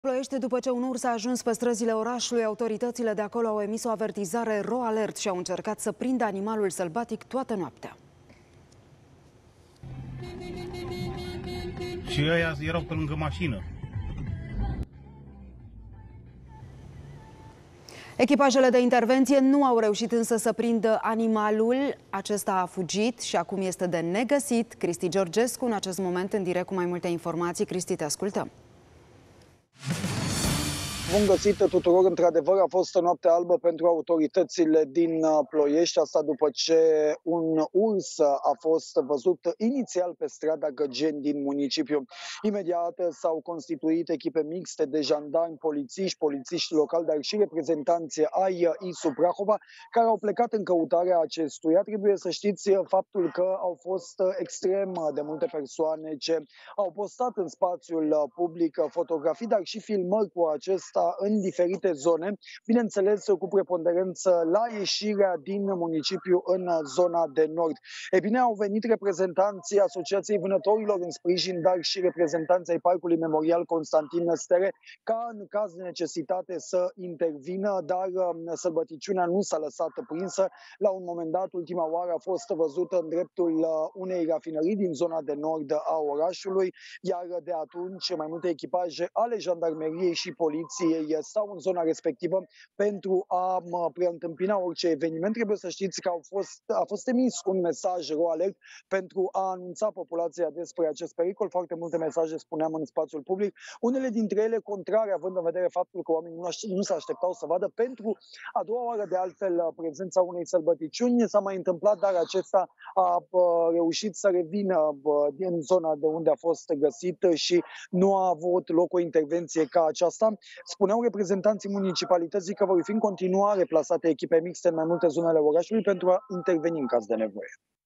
Ploiește după ce un urs a ajuns pe străzile orașului, autoritățile de acolo au emis o avertizare ro-alert și au încercat să prindă animalul sălbatic toată noaptea. Și ăia erau pe lângă mașină. Echipajele de intervenție nu au reușit însă să prindă animalul. Acesta a fugit și acum este de negăsit. Cristi Georgescu, în acest moment, în direct cu mai multe informații. Cristi, te ascultăm. Bun găsit tuturor, într-adevăr a fost o noapte albă pentru autoritățile din Ploiești, asta după ce un urs a fost văzut inițial pe strada Găgeni din municipiu. Imediat s-au constituit echipe mixte de jandarmi, polițiști locali, dar și reprezentanți ai ISU Prahova, care au plecat în căutarea acestuia. Trebuie să știți faptul că au fost extrem de multe persoane ce au postat în spațiul public fotografii, dar și filmări cu acesta în diferite zone, bineînțeles cu preponderență la ieșirea din municipiu în zona de nord. E bine, au venit reprezentanții Asociației Vânătorilor în sprijin, dar și reprezentanții ai Parcului Memorial Constantin Năstere, ca în caz de necesitate să intervină, dar sălbăticiunea nu s-a lăsat prinsă. La un moment dat, ultima oară a fost văzută în dreptul unei rafinării din zona de nord a orașului, iar de atunci mai multe echipaje ale jandarmeriei și poliției stau în zona respectivă pentru a preîntâmpina orice eveniment. Trebuie să știți că a fost emis un mesaj ro-alert pentru a anunța populația despre acest pericol. Foarte multe mesaje, spuneam, în spațiul public, unele dintre ele contrare, având în vedere faptul că oamenii nu se așteptau să vadă pentru a doua oară, de altfel, prezența unei sălbăticiuni. S-a mai întâmplat, dar acesta a reușit să revină din zona de unde a fost găsit și nu a avut loc o intervenție ca aceasta. Spuneau reprezentanții municipalității că vor fi în continuare plasate echipe mixte în mai multe zone ale orașului pentru a interveni în caz de nevoie.